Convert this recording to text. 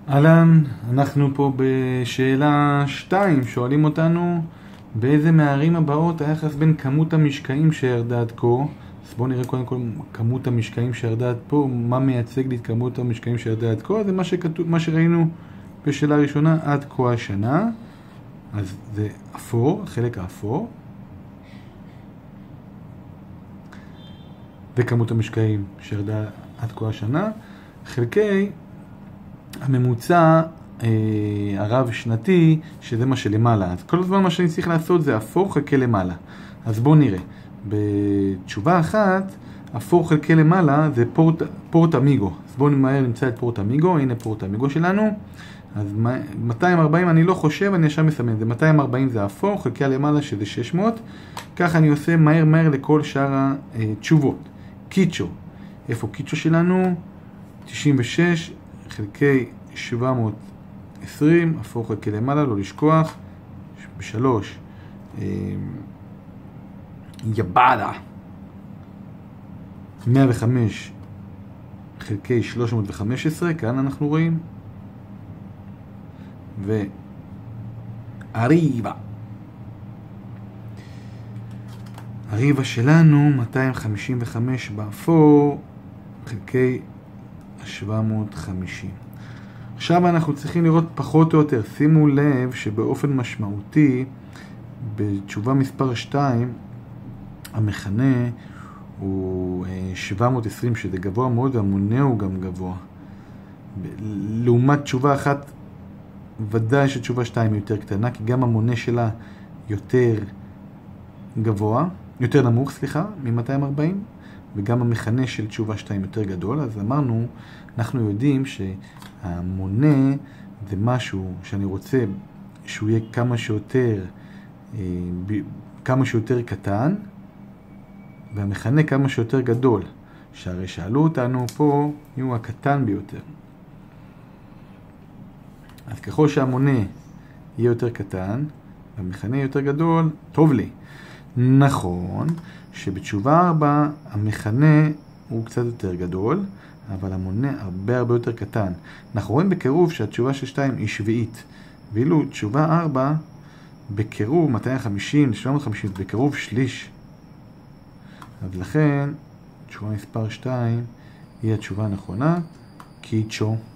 אהלן, אנחנו פה בשאלה 2, שואלים אותנו באיזה מהערים הבאות היחס בין כמות המשקעים שירדה עד כה. אז בואו נראה קודם כל כמות המשקעים שירדה עד פה, מה מייצג לי את כמות המשקעים שירדה עד כה. זה מה שראינו בשאלה הראשונה עד כה השנה. אז זה אפור, החלק האפור. וכמות המשקעים שירדה עד כה השנה. חלקי הממוצע הרב שנתי, שזה מה שלמעלה. אז כל הזמן מה שאני צריך לעשות זה אפור חלקי למעלה. אז בואו נראה. בתשובה אחת, אפור חלקי למעלה זה פורט אמיגו. אז בואו נמצא את פורט אמיגו. הנה פורט אמיגו שלנו. אז 240 אני לא חושב, אני ישר מסמן. זה 240 זה אפור, חלקי למעלה שזה 600. ככה אני עושה מהר לכל שאר התשובות. קיצ'ו. איפה קיצ'ו שלנו? 96 חלקי 720, אפור חלקי למעלה, לא לשכוח. בשלוש, יבאדה. 105 חלקי 315, כאן אנחנו רואים. ואריבה. הריבה שלנו 255 באפור חלקי 750. עכשיו אנחנו צריכים לראות פחות או יותר. שימו לב שבאופן משמעותי בתשובה מספר 2 המכנה הוא 720, שזה גבוה מאוד, והמונה הוא גם גבוה. לעומת תשובה אחת ודאי שתשובה 2 היא יותר קטנה, כי גם המונה שלה יותר גבוה, יותר נמוך, מ-240, וגם המכנה של תשובה 2 יותר גדול. אז אמרנו, אנחנו יודעים שהמונה זה משהו שאני רוצה שהוא יהיה כמה שיותר קטן, והמכנה כמה שיותר גדול. שהרי שאלו אותנו פה, הוא הקטן ביותר. אז ככל שהמונה יהיה יותר קטן, והמכנה יותר גדול, טוב לי. נכון שבתשובה 4 המכנה הוא קצת יותר גדול, אבל המונה הרבה יותר קטן. אנחנו רואים בקירוב שהתשובה של 2 היא שביעית, ואילו תשובה 4 בקירוב 250 750 בקירוב שליש. אז לכן תשובה מספר 2 היא התשובה הנכונה, קיצ'ו.